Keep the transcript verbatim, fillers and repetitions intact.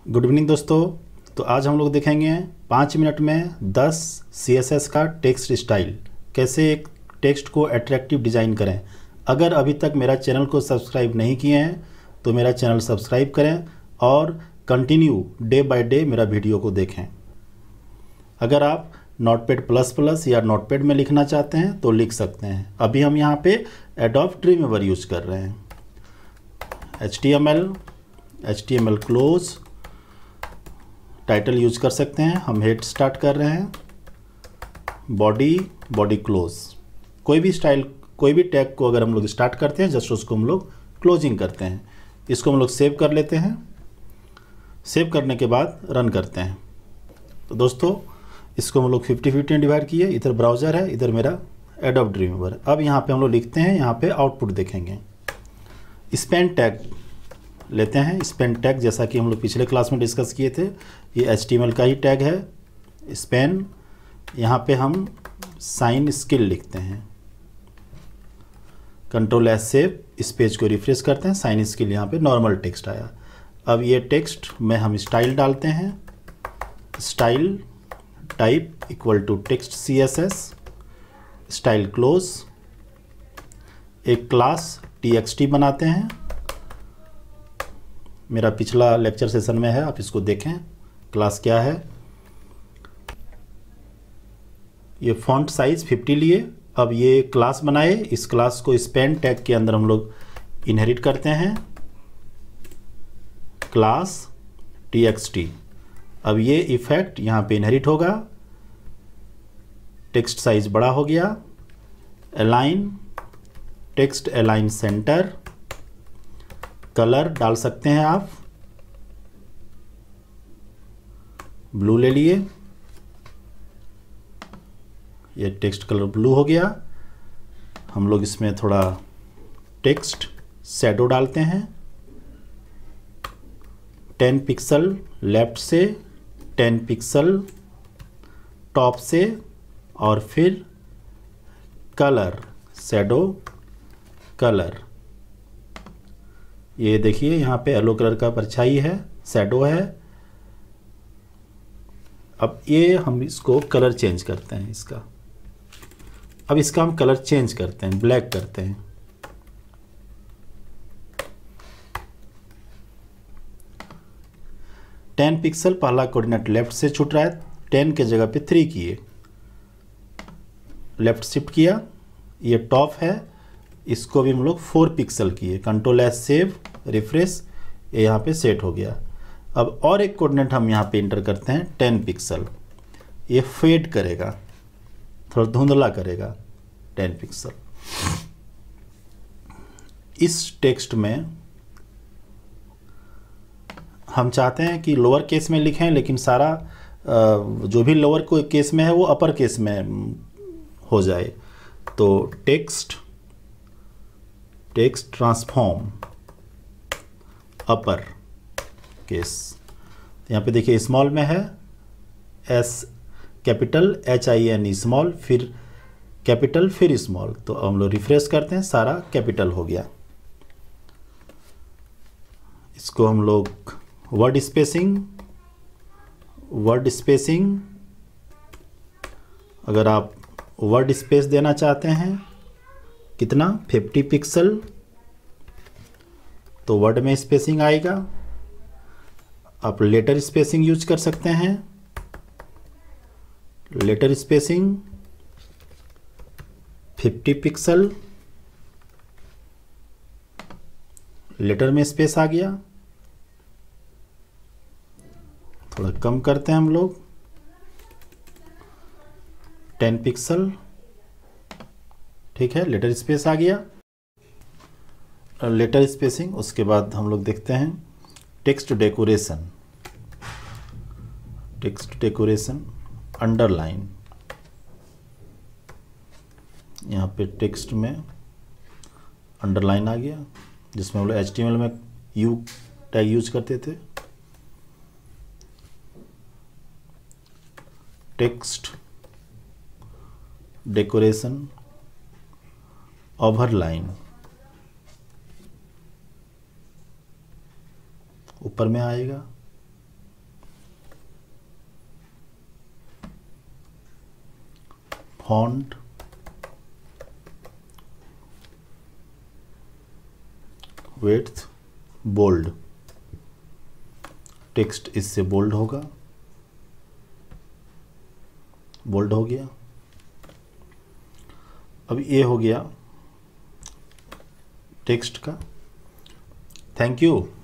Good evening दोस्तों। तो आज हम लोग देखेंगे पाँच मिनट में दस सी एस एस का टेक्स्ट स्टाइल, कैसे एक टेक्स्ट को अट्रैक्टिव डिज़ाइन करें। अगर अभी तक मेरा चैनल को सब्सक्राइब नहीं किए हैं तो मेरा चैनल सब्सक्राइब करें और कंटिन्यू डे बाय डे मेरा वीडियो को देखें। अगर आप नोटपैड प्लस प्लस या नोटपैड में लिखना चाहते हैं तो लिख सकते हैं। अभी हम यहाँ पे एडोब ड्रीमवीवर यूज कर रहे हैं। H T M L H T M L close title use कर सकते हैं। हम हेड स्टार्ट कर रहे हैं, बॉडी बॉडी क्लोज। कोई भी स्टाइल कोई भी टैग को अगर हम लोग स्टार्ट करते हैं जस्ट उसको हम लोग क्लोजिंग करते हैं। इसको हम लोग सेव कर लेते हैं। सेव करने के बाद रन करते हैं। तो दोस्तों इसको हम लोग फिफ्टी फिफ्टी डिवाइड किए। इधर ब्राउज़र है, इधर मेरा एडोब ड्रीमवीवर। अब यहाँ पे हम लोग लिखते हैं, यहाँ पे आउटपुट देखेंगे। स्पेन टैग लेते हैं। स्पेन टैग जैसा कि हम लोग पिछले क्लास में डिस्कस किए थे, ये एच टी एम एल का ही टैग है। स्पेन यहाँ पे हम साइन स्किल लिखते हैं। कंट्रोल एस सेव, इस पेज को रिफ्रेश करते हैं। साइन स्किल यहाँ पे नॉर्मल टेक्स्ट आया। अब ये टेक्स्ट में हम स्टाइल डालते हैं। Style type equal to text C S S, style close. एक क्लास टी एक्स टी बनाते हैं। मेरा पिछला लेक्चर सेशन में है, आप इसको देखें क्लास क्या है। ये फॉन्ट साइज फिफ्टी लिए। अब ये क्लास बनाए, इस क्लास को स्पेन टैग के अंदर हम लोग इनहेरिट करते हैं। Class T X T. अब ये इफेक्ट यहाँ पे इनहेरिट होगा। टेक्स्ट साइज बड़ा हो गया। Align text align center. Colour डाल सकते हैं आप, ब्लू ले लिए। ये टेक्स्ट कलर ब्लू हो गया। हम लोग इसमें थोड़ा टेक्स्ट शैडो डालते हैं। टेन पिक्सल लेफ्ट से, टेन पिक्सल टॉप से, और फिर कलर शैडो कलर। ये देखिए यहाँ पे येलो कलर का परछाई है, शैडो है। अब ये हम इसको कलर चेंज करते हैं इसका। अब इसका हम कलर चेंज करते हैं, ब्लैक करते हैं। टेन पिक्सल पहला कोऑर्डिनेट लेफ्ट से छूट रहा है, टेन के जगह पे थ्री किए, लेफ्ट शिफ्ट किया। ये टॉप है, इसको भी हम लोग फोर पिक्सल किए। कंट्रोल एस सेव, रिफ्रेश, ये यहाँ पे सेट हो गया। अब और एक कोऑर्डिनेट हम यहाँ पे इंटर करते हैं, टेन पिक्सल। ये फेड करेगा, थोड़ा धुंधला करेगा, टेन पिक्सल। इस टेक्स्ट में हम चाहते हैं कि लोअर केस में लिखें, लेकिन सारा जो भी लोअर को केस में है वो अपर केस में हो जाए। तो text text transform upper case. यहाँ पे देखिए स्मॉल में है, S capital, H I N E small, फिर कैपिटल, फिर स्मॉल। तो हम लोग रिफ्रेश करते हैं, सारा कैपिटल हो गया। इसको हम लोग वर्ड स्पेसिंग वर्ड स्पेसिंग अगर आप वर्ड स्पेस देना चाहते हैं, कितना, फिफ्टी पिक्सल, तो वर्ड में स्पेसिंग आएगा। आप लेटर स्पेसिंग यूज कर सकते हैं। Letter spacing fifty pixel, letter में स्पेस आ गया। थोड़ा कम करते हैं हम लोग, टेन पिक्सल, ठीक है, लेटर स्पेस आ गया। Letter spacing. उसके बाद हम लोग देखते हैं text decoration. Text decoration underline. यहाँ पे टेक्स्ट में अंडरलाइन आ गया, जिसमें हम लोग एच टी एम एल में यू टैग यूज करते थे। टेक्स्ट डेकोरेशन ओवरलाइन, ऊपर में आएगा। फॉन्ट, विड्थ बोल्ड, टेक्स्ट इससे बोल्ड होगा, बोल्ड हो गया। अब ये हो गया टेक्स्ट का। Thank you.